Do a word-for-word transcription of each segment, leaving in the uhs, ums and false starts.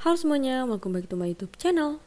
Halo semuanya, welcome back to my YouTube channel.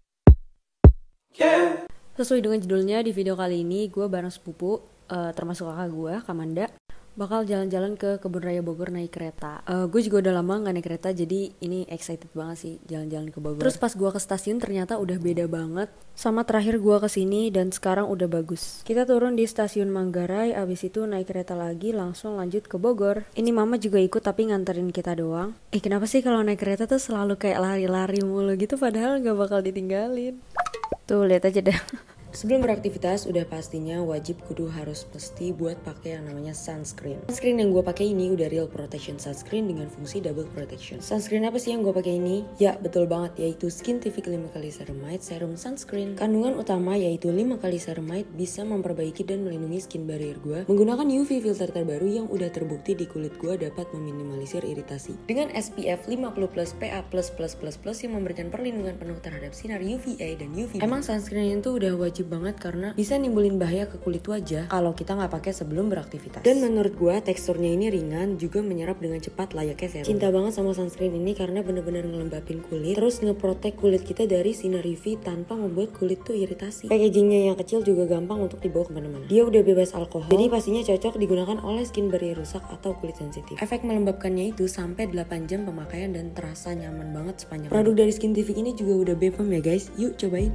Yeah. Sesuai dengan judulnya, di video kali ini gue bareng sepupu, uh, termasuk kakak gue, Kamanda, bakal jalan-jalan ke Kebun Raya Bogor naik kereta. Uh, gue juga udah lama gak naik kereta, jadi ini excited banget sih jalan-jalan ke Bogor. Terus pas gue ke stasiun ternyata udah beda banget sama terakhir gue kesini, dan sekarang udah bagus. Kita turun di stasiun Manggarai, abis itu naik kereta lagi langsung lanjut ke Bogor. Ini mama juga ikut tapi nganterin kita doang. Eh kenapa sih kalau naik kereta tuh selalu kayak lari-lari mulu gitu, padahal gak bakal ditinggalin. Tuh lihat aja dah. Sebelum beraktivitas, udah pastinya wajib kudu harus mesti buat pakai yang namanya sunscreen. Sunscreen yang gue pakai ini udah real protection sunscreen dengan fungsi double protection. Sunscreen apa sih yang gue pakai ini? Ya betul banget, yaitu Skintific lima kali ceramide serum sunscreen. Kandungan utama yaitu lima kali ceramide bisa memperbaiki dan melindungi skin barrier gue menggunakan U V filter terbaru yang udah terbukti di kulit gue dapat meminimalisir iritasi. Dengan S P F lima puluh plus, P A plus plus plus plus yang memberikan perlindungan penuh terhadap sinar U V A dan U V B. Emang sunscreen itu udah wajib banget karena bisa nimbulin bahaya ke kulit wajah kalau kita nggak pakai sebelum beraktivitas. Dan menurut gue teksturnya ini ringan, juga menyerap dengan cepat layaknya serum. Cinta banget sama sunscreen ini karena bener-bener ngelembapin kulit, terus ngeprotek kulit kita dari sinar U V tanpa membuat kulit tuh iritasi. Packagingnya yang kecil juga gampang untuk dibawa kemana-mana. Dia udah bebas alkohol, jadi pastinya cocok digunakan oleh skin barrier rusak atau kulit sensitif. Efek melembabkannya itu sampai delapan jam pemakaian dan terasa nyaman banget sepanjang hari. Produk dari Skintific ini juga udah B P A M ya guys, yuk cobain.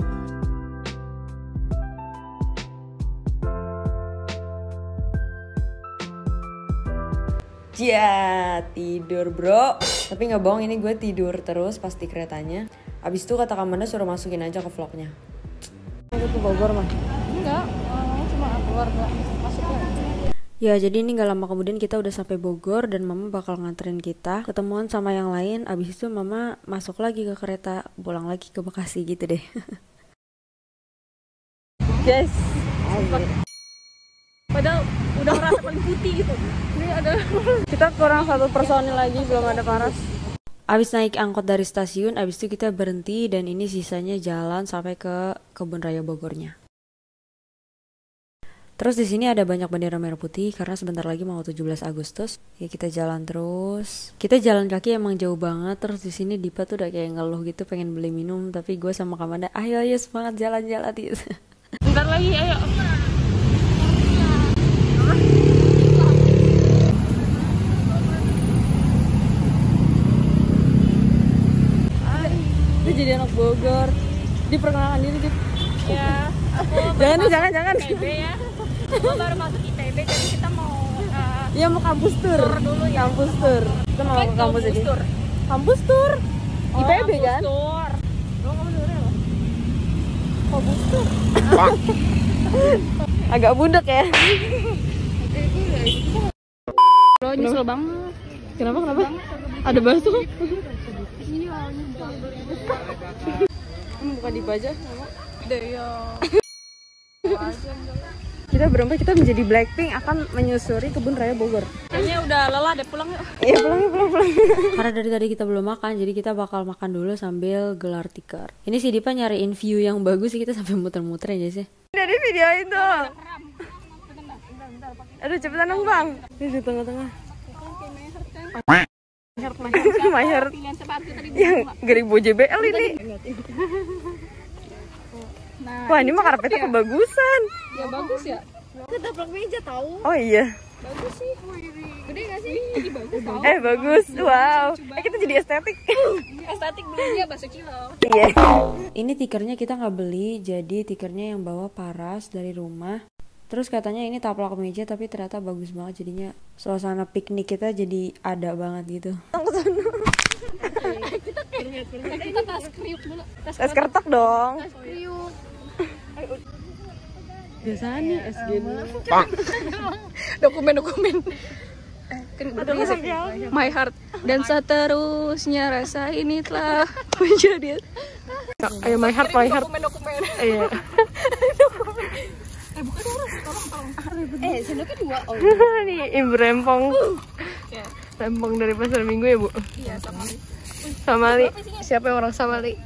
Ya tidur bro, tapi nggak bohong, ini gue tidur terus pas di keretanya. Abis itu kata Kamanda suruh masukin aja ke vlognya. Aku ke Bogor mah? Enggak, cuma keluar nggak masuknya. Ya jadi ini nggak lama kemudian kita udah sampai Bogor dan mama bakal nganterin kita ketemuan sama yang lain. Abis itu mama masuk lagi ke kereta, pulang lagi ke Bekasi gitu deh. Yes. Padahal udah merasa paling putih gitu. Ini ada kita kurang satu personil lagi, belum ada Paras. Abis naik angkot dari stasiun, abis itu kita berhenti dan ini sisanya jalan sampai ke Kebun Raya Bogornya. Terus di sini ada banyak bendera merah putih karena sebentar lagi mau tujuh belas Agustus. Ya kita jalan terus. Kita jalan kaki emang jauh banget. Terus di sini Dipa tuh udah kayak ngeluh gitu pengen beli minum, tapi gue sama Kamanda, ayo ayo semangat jalan-jalan gitu. Bentar lagi ayo. Jadi anak Bogor, diperkenalkan diri Dip. Ya, aku jangan nih, jangan jangan. I P B ya. Aku baru masuk I P B, jadi kita mau. Uh, ya mau kampus tour. Tour dulu ya. Kampus tour. Kita mau ke kampus ini. Tour. Kampus tour. Oh, I P B kan? Tour. Lo kamu dengerin apa? Kampus tour. Agak budak ya. Lo nyesel banget. Kenapa kenapa? Ada bakso. Kamu buka di aja deh ya. Kita berempat, kita menjadi Blackpink akan menyusuri Kebun Raya Bogor. Kayaknya udah lelah deh, pulang yuk. Iya pulang yuk, pulang pulang. Karena dari tadi kita belum makan, jadi kita bakal makan dulu sambil gelar tikar. Ini si Dipa nyariin view yang bagus sih, kita sampai muter-muter aja sih. Dari video itu. Aduh cepetan dong bang. Ini di tengah-tengah. My Heart yang Geribo J B L ini. Nah, wah ini mah karpetnya ya kebagusan. Ya bagus ya. Kita blok meja tahu. Oh iya. Bagus sih. Gede nggak sih? Ini bagus tau. Eh bagus. Wow. Eh kita jadi estetik. Estetik belinya bakso kilo. Iya. Ini tikernya kita nggak beli, jadi tikernya yang bawa Paras dari rumah. Terus katanya ini taplak meja, tapi ternyata bagus banget jadinya. Suasana piknik kita jadi ada banget gitu. Kita kayak kita tas kriuk dulu. Tas kertok dong. Tas kriuk. Biasanya S G Dokumen-dokumen. My Heart dan seterusnya rasa ini telah menjadi. Ayo My Heart, My Heart. Dokumen-dokumen. Iya. Eh bukan harus, tolong tolong. Eh sendoknya dua. Oh. Nih Ibu Rempong. Ya. Rempong dari Pasar Minggu ya Bu? Iya sama. Samali. Siapa yang orang Samali?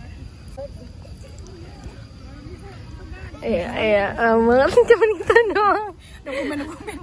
Iya iya, lama banget cuma kita doang. Dokumen-dokumen.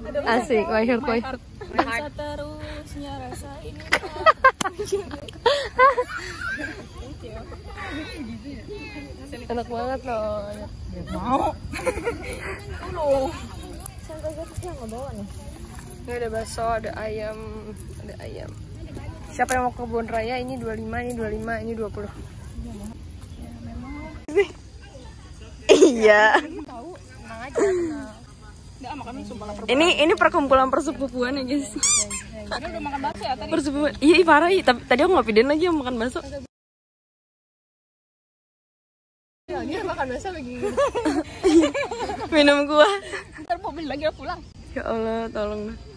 Asik, My Heart, My Heart. Seterusnya rasa ini. Enak banget loh. Mau. Loh. Sampai gue tuh nggak bawa nih. Ini ada bakso, ada ayam, ada ayam. Siapa yang mau ke kebun raya? Ini dua puluh lima, ini dua puluh lima, ini dua puluh. Iya. Ini ini perkumpulan persepupuan ya guys. Ini udah makan bakso ya tadi? Persepupuan. Iya parah. Tapi tadi aku ngopiin lagi yang makan bakso. Ya, ini makan bakso lagi. Minum gua. Ntar mau beli lagi ya pulang. Ya Allah, tolong dah.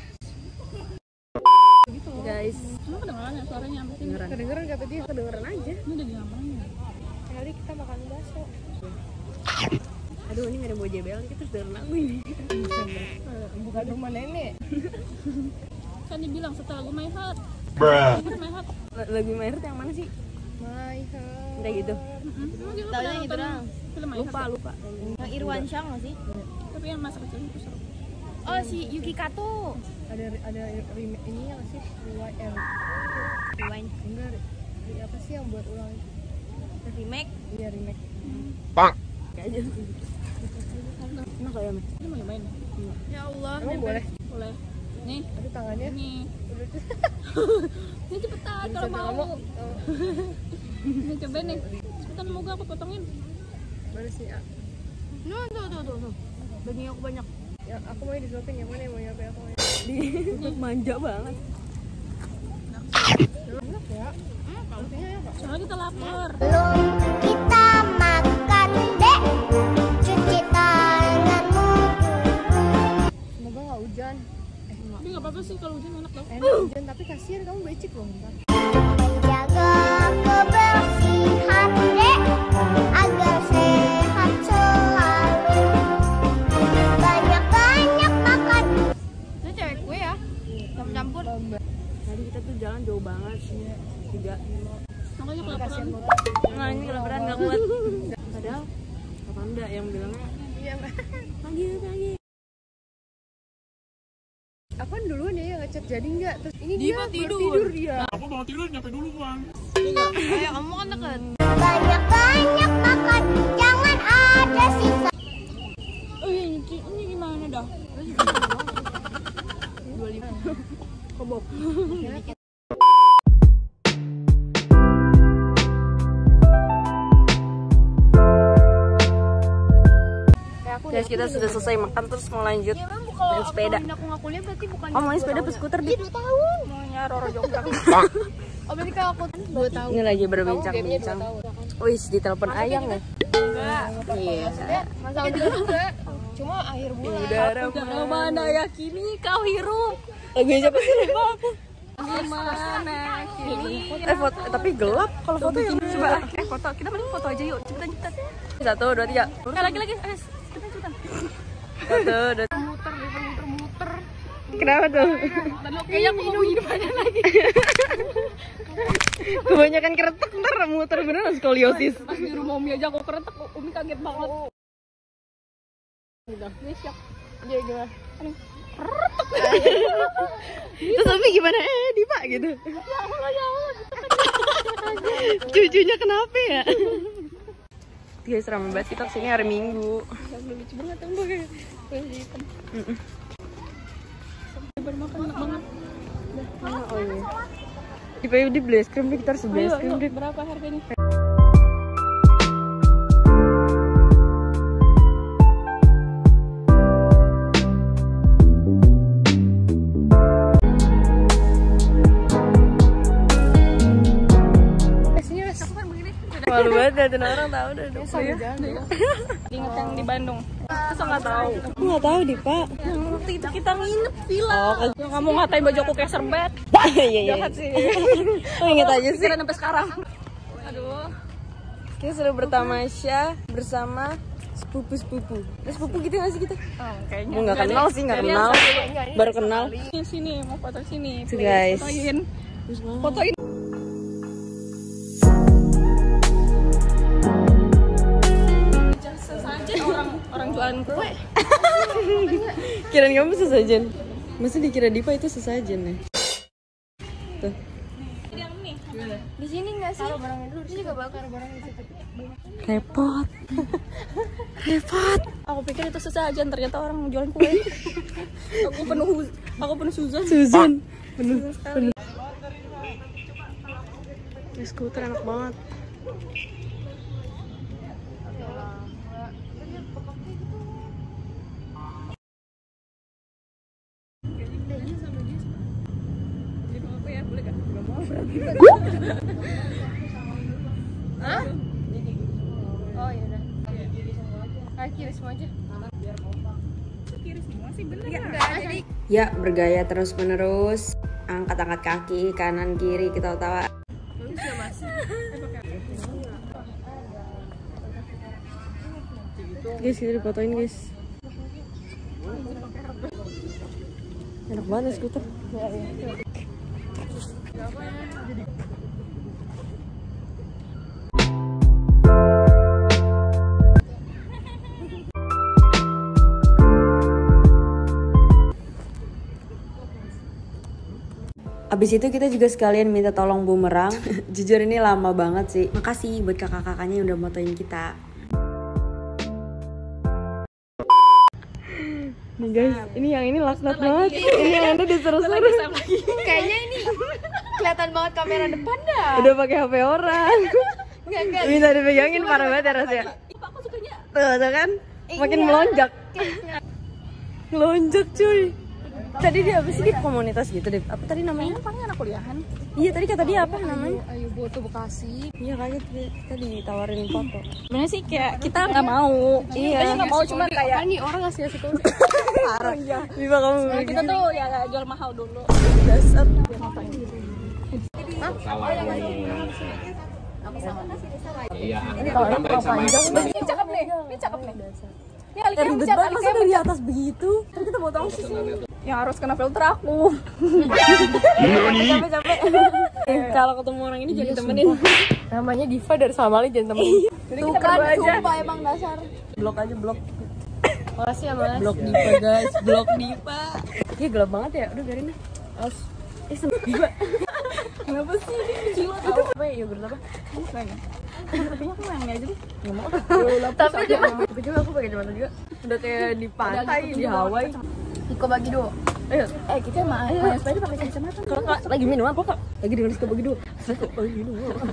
Guys, Cuma kedengeran ya suaranya sampai sini. kedengeran gak tadi? Kedengeran aja. Ini udah di namanya. Kali kita makan bakso. Aduh, ini gak ada bawa J B L, kita sudah lagu ini. Bukan rumah nenek. Kan dibilang setelah lagu My Heart. Bruh. My Heart. Lagu My Heart yang mana sih? My Heart. Kayak gitu. Tahu yang itu dong. Film My Heart. Lupa, lupa. Yang Irwan Syah nggak sih? Tapi yang masa kecil itu seru. Oh si Yuki Kato. Ada ada remake ini yang sih Rewind. Rewind. Enggak, re- apa sih yang buat ulang? Remake. Iya remake. Bang. Kayak aja. Enak kayak Mek. Ini mau nyobain ya? Ya Allah. Emang boleh? Boleh. Nih, Aduh tangannya. ini. Ini cepetan kalau Bisa mau. Ini cobain nih. Cepetan mau gak aku potongin. Mana sih? Ah. No, tuh tuh tuh tuh. Daging aku banyak. Ya, aku mau disuapin yang mana yang mau nyobain aku mau. Di manja banget. Enak ya. Artinya ya, Pak. Soalnya kita lapar. Belum kita makan dek, cuci tanganmu dulu. Semoga nggak hujan. Tapi nggak apa-apa sih kalau hujan enak tau. Enak hujan tapi kasihan kamu becek loh ntar. Menjaga kebersihan dek, agar sehat selalu. Banyak-banyak makan. Itu cewek gue ya. Campur-campur. Tadi kita tuh jalan jauh banget. Tiga. Makanya kelaparan. Nah ini kelaparan gak kuat. Padahal apa enggak yang bilangnya Iya, Mbak. pagi pagi. Aku kan duluan ya yang ngechat jadi nggak? Terus ini Dia dia tidur. tidur dia. Aku bangun tidur nyampe dulu bang. Kayak kamu kan deket. Banyak-banyak makan, jangan ada sisa. Oh iya ini, ini gimana dah? dua puluh lima. Kobok. Guys, kita sudah selesai makan terus mau lanjut Ya memang kalau main sepeda. aku ngakuliah berarti bukan. Oh, main sepeda pas skuter di dua tahun. Maunya Roro Jonggrang. Oh berarti kalau aku dua tahun. ini lagi berbincang-bincang. Wih, ditelepon ayang ya? Enggak. Iya. Masalah juga juga. Cuma akhir bulan. Udara Jangan mana yakini kau hirup. lagunya siapa sih? Lupa aku. Gimana kini? Eh foto, eh, tapi gelap kalau foto yang Coba eh foto, kita mending foto aja yuk. Cepetan cepetan. satu dua tiga. Eh lagi lagi. Eh cepetan cepetan. Satu dua. Muter muter muter muter. Kenapa tuh? Tadi kayaknya aku mau gini banyak lagi. Kebanyakan keretek ntar muter beneran skoliosis. Pas di rumah Umi aja aku keretek, Umi kaget banget. Udah, ini siap. Dia gimana? Terus Umi gimana? Eh, Dipa gitu. Cucunya kenapa ya? Guys, ramai banget kita kesini hari Minggu. Lucu banget tuh Mbak. Hitam. Bermakan enak banget. Oh iya. Di P U D beli es krim, kita harus beli es krim. Dip. Berapa harganya? Malu banget liatin orang tahu dah. Sambil jalan. Ingat yang di Bandung. Masa nggak tahu? Aku nggak tahu Dipa. Yang waktu itu kita nginep villa. Oh, kan. Yang kamu ngatain baju aku kayak serbet. Iya iya. Jahat sih. Oh inget aja sih. Pikiran sampai sekarang. Aduh. Kita sudah bertamasya bersama sepupu-sepupu. Nah, sepupu gitu nggak sih kita? Oh, kayaknya. Mau nggak kenal sih, nggak kenal. Baru kenal. Sini sini mau foto sini. Tuh, please. guys. Fotoin. Fotoin. Sesajen orang orang jualan kue. Kirain kamu sesajen. Masa dikira Dipa itu sesajen ya? Tuh. Yang nih. Di sini nggak sih? Taruh barangnya dulu. Di sini juga bakar barang di situ. Repot. Repot. Aku pikir itu sesajen, ternyata orang jualan kue. Aku penuh aku penuh Susan. Susan. Penuh sekali. Ini skuter enak banget. Hah? Oh iya udah. Ayo kiri semua aja. Kiri semua sih bener. Jadi Ya, bergaya terus menerus. Angkat-angkat kaki kanan kiri, kita tawa. Guys, kita difotoin guys. Enak banget skuter. Abis itu kita juga sekalian minta tolong bumerang. Jujur ini lama banget sih. Makasih buat kakak-kakaknya yang udah motoin kita. Nih guys, ini yang ini laknat banget. Ini yang ada diseru-seru. Kayaknya ini kelihatan banget kamera depan dah. Udah pakai H P orang. Enggak enggak. Minta dipegangin parah banget ya rasanya. Tuh, tuh kan? Makin melonjak. Melonjak cuy. Tadi dia apa sih di komunitas gitu deh? Apa tadi namanya? Paling anak kuliahan. Iya tadi kata dia apa namanya? Ayo Boto Bekasi. Iya kayaknya tadi, tadi ditawarin foto. Sebenarnya sih kayak kita nggak mau. Iya. Kita nggak mau, cuma kayak Apa nih orang ngasih ngasih kode? Parah. Biba kamu. nah, kita tuh ya jual mahal dulu. Dasar. Iya, tambahin sama itu. Ini cakep nih, ini cakep nih. Ini kali Ribet banget masa dari atas begitu. Tadi kita mau tahu sih. yang harus kena filter aku. Capek-capek. Kalau ketemu orang ini jadi temenin. Namanya Diva dari Samali jangan temen. Jadi Tuh kita kan, berdua aja. sumpah emang dasar. Blok aja blok. Makasih ya mas. Blok Diva guys, blok Diva. Iya gelap banget ya. Udah biarin deh. Aus. Eh seneng Diva. Kenapa sih ini kecil Itu apa ya? Yogurt apa? bukan? Tapi aku yang ini aja deh. Nggak mau. Tapi dia Tapi juga aku pakai kacamata juga. Udah kayak di pantai di Hawaii. Iko bagi dua. Ayo. Eh kita mah main sepeda pakai kacamata. Kalau nggak lagi minum apa kok? Lagi dengan suka bagi dua. Lagi minum.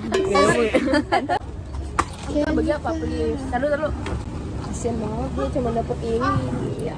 Kita bagi apa please? Taruh taruh. Kasian banget dia cuma dapet ini. Ya.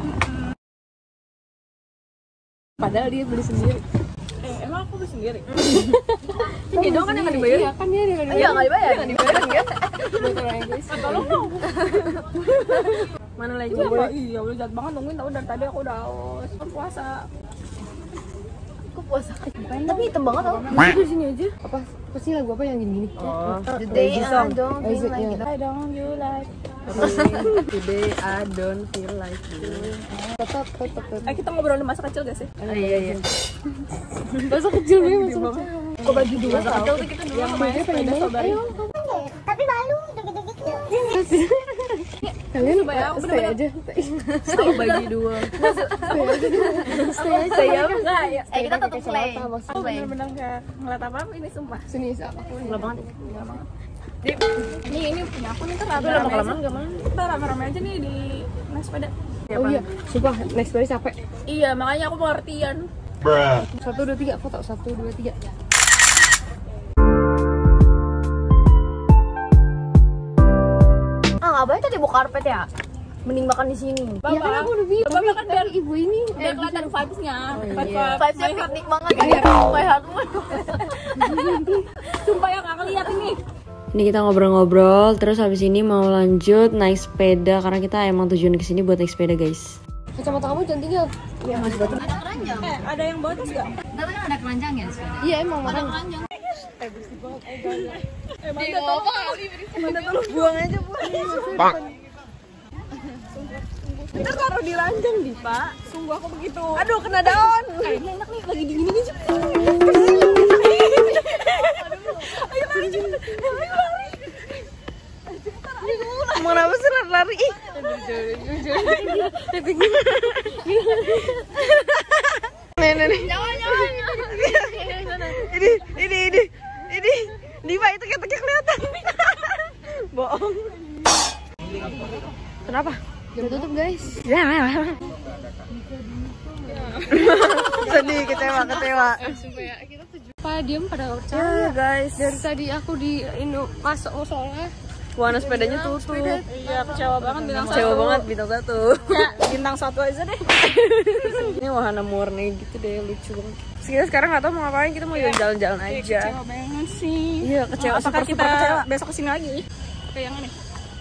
Padahal dia beli sendiri. Eh emang aku beli sendiri. Ini doang kan yang nggak dibayar? Iya kan dia yang nggak dibayar. Iya nggak dibayar. Nggak dibayar kan? Tolong dong. Mana lagi? Iya, iya udah jahat banget nungguin tau dari tadi aku udah haus. Aku puasa. Aku puasa. Tapi hitam banget tau. Di sini aja. Apa? Apa sih lagu apa yang gini-gini? Oh. Today I don't feel like it. I don't you like. Today I don't feel like you. Tetap tetap tetap. Eh kita ngobrol di masa kecil gak sih? Oh, iya iya. Masa kecil gue masa kecil. Kok bagi dua tau? Yang main sepeda saudari. Tapi malu deket-deket. Kalian Coba ya, aku stay bener-bener- aja. Aku bagi dua. Stay aja. Stay up enggak ya? Eh kita tetap play. Aku bener-bener kayak ngeliat apa-apa ini sumpah. Sini aku. Gelap banget. Ini ini punya aku nih ntar Udah lama rame-rame kelamaan aja. gak mana? Ntar rame-rame aja nih di naik sepeda. Oh iya, sumpah next story capek. Iya makanya aku pengertian. Bruh. Satu dua tiga foto satu dua tiga. Ah ngapain tadi bawa karpet ya? Mending makan di sini. Iya kan aku udah bilang. Bapak kan biar Ibu ini biar kelihatan vibes-nya. Vibe vibes-nya piknik banget. Kayak aku. Sumpah yang gak ngeliat ini. Ini kita ngobrol-ngobrol, terus habis ini mau lanjut naik sepeda karena kita emang tujuan kesini buat naik sepeda guys. Kacamata kamu jangan tinggal. Iya masih batu. Ada keranjang. Eh ada yang bawa tas gak? Tapi kan ada keranjang ya sepeda. Iya emang makan. Keranjang. Eh mana tolong. Mana tolong. Buang aja buang. Pak. Ntar taruh di ranjang di pak. Sungguh aku begitu. Aduh kena daun. Eh ini enak nih lagi dingin ini. Ayo lari cepet. Ayo lari. Mau kenapa sih lari? Ih. Nih nih nih. Jangan jangan. Ini ini ini ini. Udah tutup guys. Sedih, kecewa, kecewa. Pada diem pada nggak percaya guys. Dari tadi aku di Indo masuk musola. Warna sepedanya tutup. Iya, kecewa banget bintang satu. Kecewa banget bintang satu. Ya, bintang satu aja deh. Ini wahana murni gitu deh, lucu banget. Terus kita sekarang nggak tahu mau ngapain, kita mau jalan-jalan aja. Kecewa banget sih. Iya, kecewa. Oh, apakah super, kita super kecewa. besok kesini lagi? Oke, yang ini.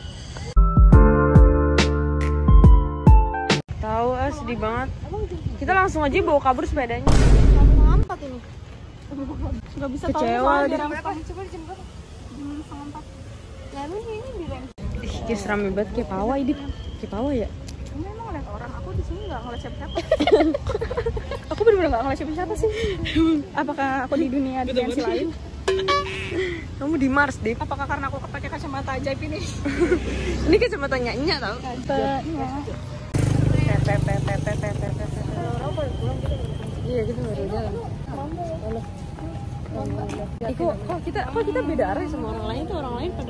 Tahu, ah, sedih banget. Kita langsung aja bawa kabur sepedanya. Empat ini. Nggak bisa Kecewa tahu dia. jam berapa. Coba jam berapa? Jam setengah empat. Ya lu ini di rem. Ih, kayak rame banget kayak pawa ini. Kayak pawa ya? Kamu emang ngeliat orang, aku di sini nggak ngeliat siapa-siapa. Aku bener-bener nggak ngeliat siapa-siapa sih. Apakah aku di dunia dimensi lain? Kamu di Mars, Dip. Apakah karena aku pakai kacamata ajaib ini? Ini kacamata nyanyi tau? Kacamata. Iya, kita baru jalan. Eh, kok, kok kita kok kita beda arah sama orang lain tuh, orang lain pada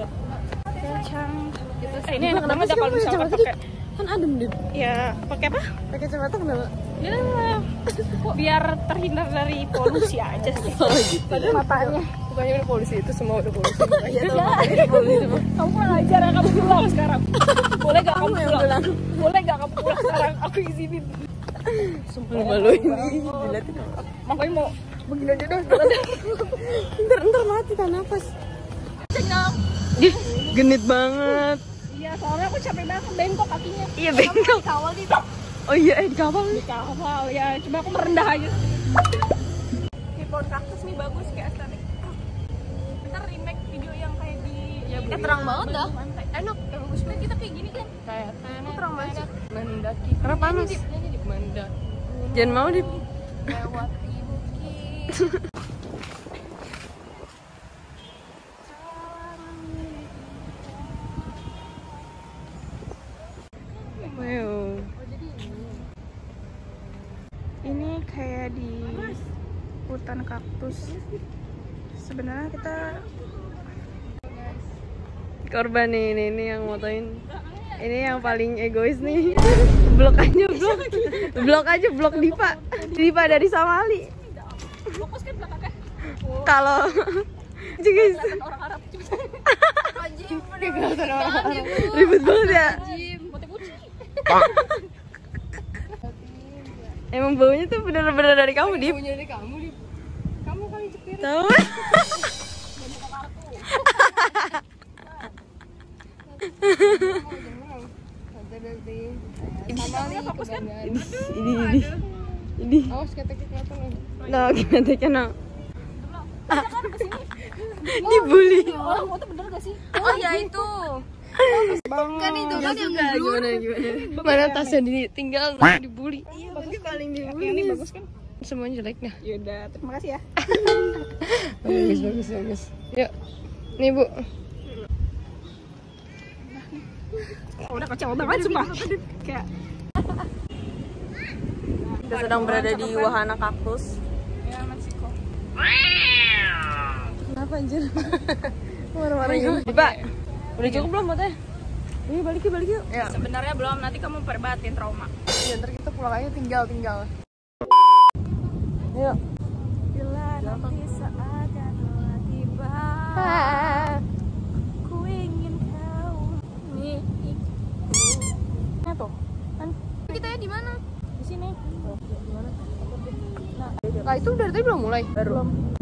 Eh, ini enak banget ya kalau misalkan pakai. kan adem, Dip. Ya, pakai apa? Pakai kacamata kenapa? Ya, biar terhindar dari polusi aja sih. Oh gitu. Matanya. Bukannya udah polisi, itu semua udah polisi. Iya, Kamu kurang ajar, kamu pulang sekarang. Boleh gak kamu pulang? Boleh gak kamu pulang sekarang? Aku izinin. Sumpah maluin. Dilihatin. Makanya mau begini aja dong. Ntar, ntar mati tak nafas. Cengang. Ih, genit banget. Iya, soalnya aku capek banget, bengkok kakinya. Iya, bengkok. Kawal di Oh iya, eh, di kapal. di kawal ya. Coba aku merendah aja. Di pohon kaktus nih bagus kayak estetik. Ntar remake video yang kayak di ya, Eh terang banget dah. enak, kayak bagus banget kita kayak gini kan. Kayak terang banget sih. mendaki. Karena panas. Nyanyi di mendaki. Jangan mau, Dip. Lewati bukit. Wow. Ini kayak di hutan kaktus. Sebenarnya kita Korban nih, ini, ini yang motoin. Ini yang paling egois nih. Blok aja, blok. Blok aja, blok Dipa. Dipa dari Somali. fokus kan belakangnya. Kalau guys, Orang Arab Anjing, ribet banget ya. Motif uci. Emang baunya tuh bener-bener dari kamu, Dip. Punya dari kamu, Dip. Kamu kali cepir. Tahu? Sama fokus kan. Ini, ini, ini. Ini. Awas ketek kelihatan nih. No, gimana kena? Dibully. Orang foto bener gak sih? Oh ya itu. Kan itu kan yang blur. Gimana, gimana? Mana tasnya ditinggal dibully. Iya, pasti paling dibully. Yang ini bagus kan? Semuanya jelek dah. Yaudah, terima kasih ya. Bagus, bagus, bagus. Yuk. Nih, Bu. Oh, udah kecewa banget sumpah. Kayak Kita sedang berada di wahana kaktus. ya Meksiko. Kenapa anjir? Marah-marah gitu. Dipa, udah cukup belum buatnya? Ini balik yuk, balik yuk. Ya, sebenarnya belum, nanti kamu perbatin trauma. Iya, ntar kita pulang aja tinggal-tinggal. Yuk. Bila nanti saatnya telah tiba, ku ingin kau milikku. Nah tuh, kan Kita ya di mana? di sini. Nah, itu dari tadi belum mulai? Baru.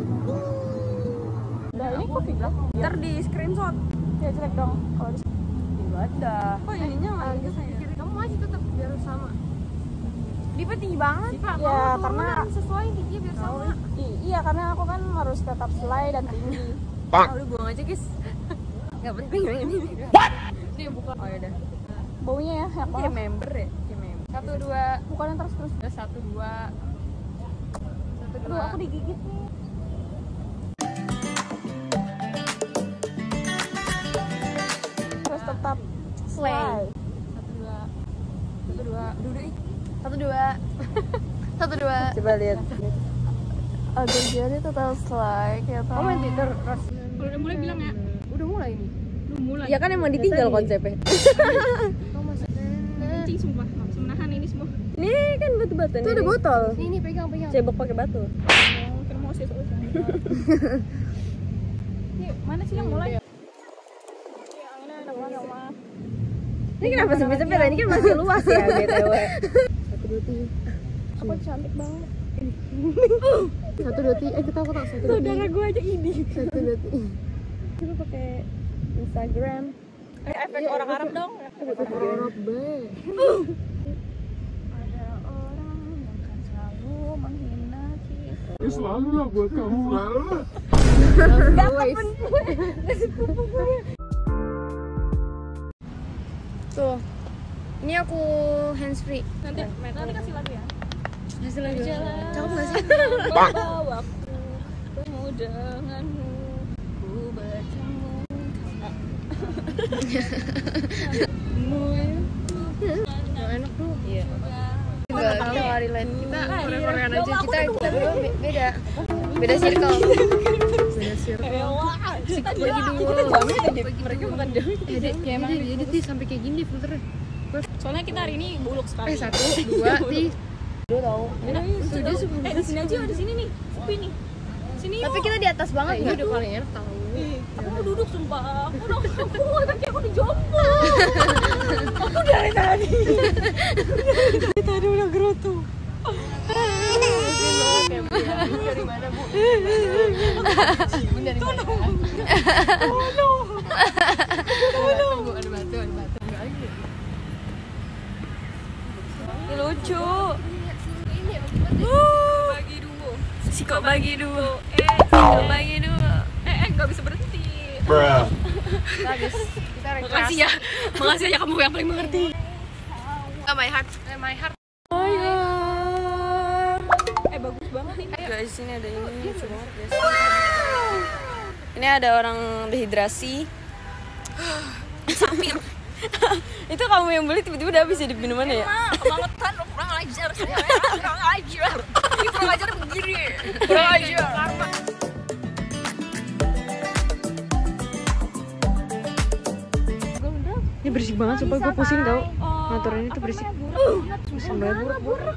Udah ini kok bilang. Ntar di screenshot. Ya jelek dong kalau di Wadah. Oh ininya nggak bisa ya? Kamu masih tetap biar sama. Dipa tinggi banget. Dipa, Ya, kamu karena- turunan sesuai tinggi biar sama. I- iya karena aku kan harus tetap selai dan tinggi. Ah, udah buang aja, guys. Gak penting yang ini. Dia bukan Oh, yaudah. baunya ya, enak Kayak banget. member ya? Kayak member. Satu dua, bukan yang terus terus. Udah, satu, dua. Satu, Aduh, dua. aku digigit nih. Terus tetap selai. Satu dua, satu dua, satu dua, satu dua. Coba lihat. Agar jadi tetap selai kayak Oh, main Twitter, Ros. Kalau udah mulai bilang ya. Udah mulai nih. Udah mulai. Ya kan emang ditinggal konsepnya. mancing sumpah, langsung nahan ini semua. Ini kan batu-batu. Itu ada botol. Ini, ini pegang, pegang. Cebok pakai batu. Oh, kira mau sih soalnya. Ini mana sih yang mulai? Ini kenapa sempit-sempit? Ini kan masih luas ya B T W. Satu dua tiga. Apa cantik banget. Satu dua tiga. Eh kita kok tak satu dua tiga. Saudara gue aja ini. Satu dua tiga. Coba pakai Instagram. Eh, efek orang Arab dong. Arab be. Ada orang yang kan selalu menghina kita. Selalu lah buat kamu lah. Tuh. Ini aku hands free. Nanti nanti kasih lagu ya. Hasil lagi. Cakep gak sih? Bawa waktu bertemu denganmu, ku bertemu. Gak enak tuh. Iya. Kita kita relate. Kita Korea-Koreaan aja. Kita kita berdua be- beda. Beda circle. Beda circle. Sik bagi dulu. Mereka bukan jauh. Eh, Dek, ya emang jadi jadi sampai kayak gini filternya. Soalnya kita hari ini buluk sekali. Eh, satu, dua, tiga. Dua tahu. Tujuh sebelum. Eh, di sini aja, di sini nih. Sepi nih. Sini yuk. Tapi kita di atas banget Iya, nggak? Udah paling enak tahu. Aku mau duduk sumpah. Aku udah aku kaki aku dijompol. Aku dari tadi. Dari tadi udah gerutu. Dari mana, Bu? Bu dari mana? Tunggu, ada batu, ada batu. Enggak aja. Ini lucu. Bagi dua. Si kok bagi dua. Eh, Kok bagi dua. eh, eh, nggak bisa berhenti. Bruh. Habis. Kita rekreasi. Makasih ya. Makasih ya kamu yang paling mengerti. Oh, my heart. Eh, my heart. Eh, bagus banget nih. Guys, ini ada ini lucu banget guys. Ini ada orang dehidrasi. Sampir. Itu kamu yang beli tiba-tiba udah habis jadi minumannya ya? Ah, kebangetan lo kurang ajar. Kurang ajar. Ini kurang ajar begini. Kurang ajar. Karma. Ini berisik banget, sumpah gue pusing tau. Motornya itu berisik. Sampai buruk-buruk.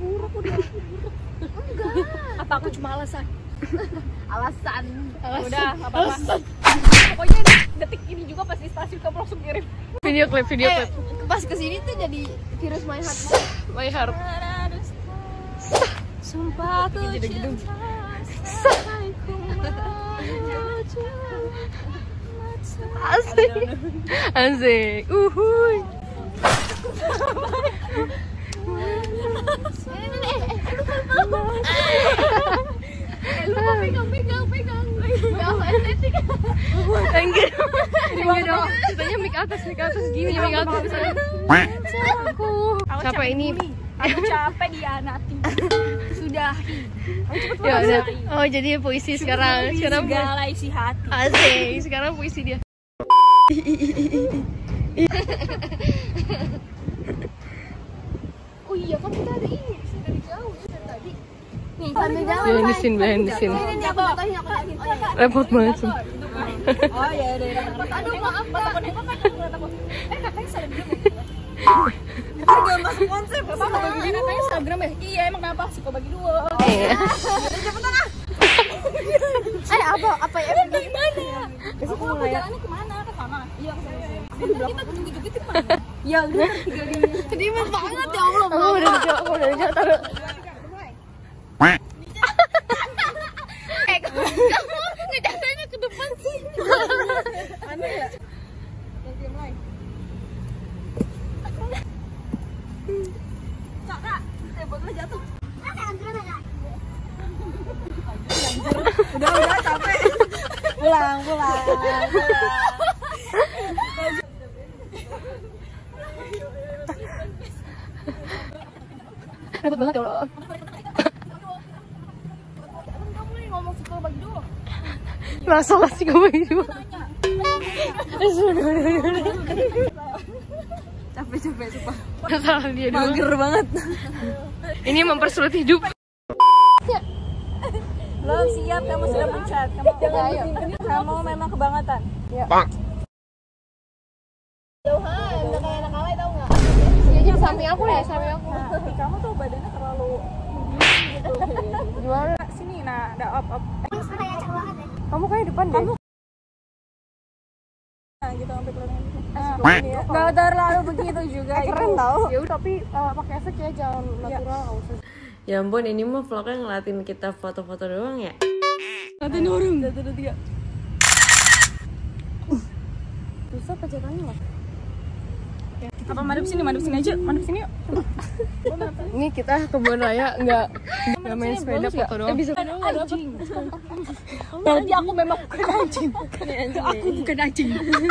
Apa aku cuma alasan? Alasan. Udah, nggak apa-apa. Pokoknya detik ini juga pas di stasiun kamu langsung kirim. Video clip, video Eh, clip. pas kesini tuh jadi virus my heart. My heart. Sumpah aku cinta sampai ku menuju Asik. Asik. Uhuy. Lupa pegang, pegang, pegang. Gak estetik. Enggak. Enggak dong. Ceritanya mic atas, mic atas gini, mic atas. Aku Capek ini. Aku capek dianati. Sudahi. Ya udah. Oh, jadi puisi sekarang. Sekarang puisi. Segala isi hati. Asik. Sekarang puisi dia. Oh iya, kan kita ada ini. Dari jauh ya dari tadi. Nih, sambil jalan. Behind the scene, behind the scene. Ini aku jatuhin, aku jatuhin. Repot banget sih. Oh iya udah. Aduh, maaf, Pak. Eh katanya selebgram ya? Udah masuk konsep. Apa bagi katanya selebgram ya? Iya emang kenapa sih kok bagi dua? Cepetan ah. Eh, apa apa ya? Dari mana? Besok kamu jalannya kemana? Ke sana? Iya ke sana. Kita ujung-ujungnya kemana? Ya udah tiga di. Kediman banget ya Allah. Aku udah dijauh, aku udah dijauh taruh. Eh, kamu ngejatuhnya ke depan sih. Aneh ya? Yang mulai. Kak, kak, temboknya jatuh. Udah, udah capek. Pulang, pulang, pulang. Repot banget ya Allah. Kamu nih ngomong suka bagi dua. Lah salah sih kamu itu. Capek-capek, sumpah. Salah dia dulu. Mager banget. Ini mempersulit hidup. Lo siap, kamu sudah pencet. Kamu kamu memang kebangetan. Bang. Tuhan, udah kayak anak alay tau nggak? Iya, samping aku deh, samping aku. Kamu tuh badannya terlalu gitu. Gimana? Sini, nah, ada up up. Kamu kayak depan deh. Nah, gitu sampai kelihatan gitu. Gak terlalu begitu juga. Keren tau. Ya udah, tapi uh, pakai efek ya, jangan natural. Nggak usah. Ya ampun, ini mah vlognya ngeliatin kita foto-foto doang ya. Ngeliatin orang. Satu, dua, tiga. Susah pencetanya lah. Apa madep sini, madep sini aja, madep sini yuk. Ini kita kebun raya nggak nggak main sepeda foto doang. Eh, bisa anjing. Nanti aku memang bukan anjing. Aku bukan anjing.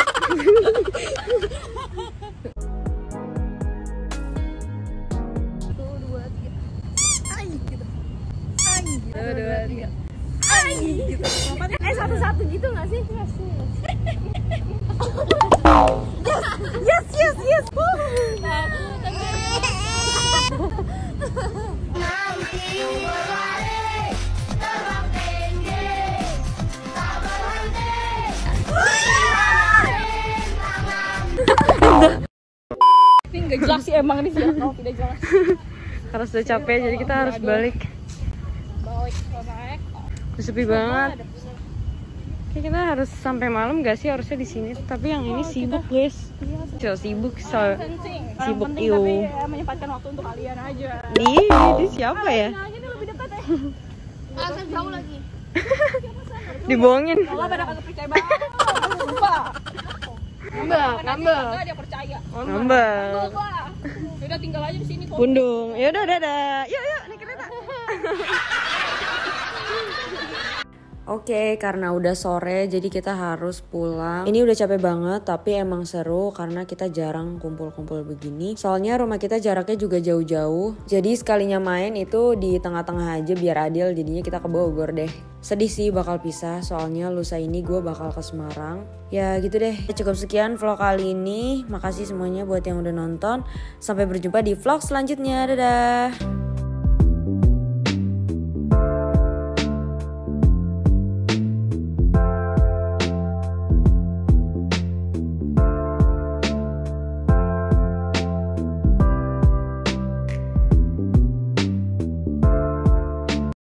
Dua, dua, tiga. Gitu. Eh satu-satu gitu nggak sih? Yes, yes, yes. Ini nggak jelas sih emang ini sih, oh, tidak jelas. Karena sudah capek jadi kita harus balik. Balik, balik. Sepi banget. Kayak kita harus sampai malam gak sih harusnya di sini? Tapi yang ini sibuk guys. So sibuk so sibuk Penting, iu. tapi ya, menyempatkan waktu untuk kalian aja. Ih, ini siapa ya? Nah, ini lebih dekat ya. Alasan jauh lagi. Dibohongin. Allah pada kagak percaya banget. Sumpah. Ngambek, ngambek. Enggak dia percaya. Ngambek. Wah. Udah tinggal aja di sini kok. Pundung. Ya udah dadah. Yuk yuk naik kereta. Oke, karena udah sore jadi kita harus pulang. Ini udah capek banget tapi emang seru karena kita jarang kumpul-kumpul begini. Soalnya rumah kita jaraknya juga jauh-jauh. Jadi sekalinya main itu di tengah-tengah aja biar adil, jadinya kita ke Bogor deh. Sedih sih bakal pisah soalnya lusa ini gue bakal ke Semarang. Ya gitu deh, cukup sekian vlog kali ini. Makasih semuanya buat yang udah nonton. Sampai berjumpa di vlog selanjutnya, dadah.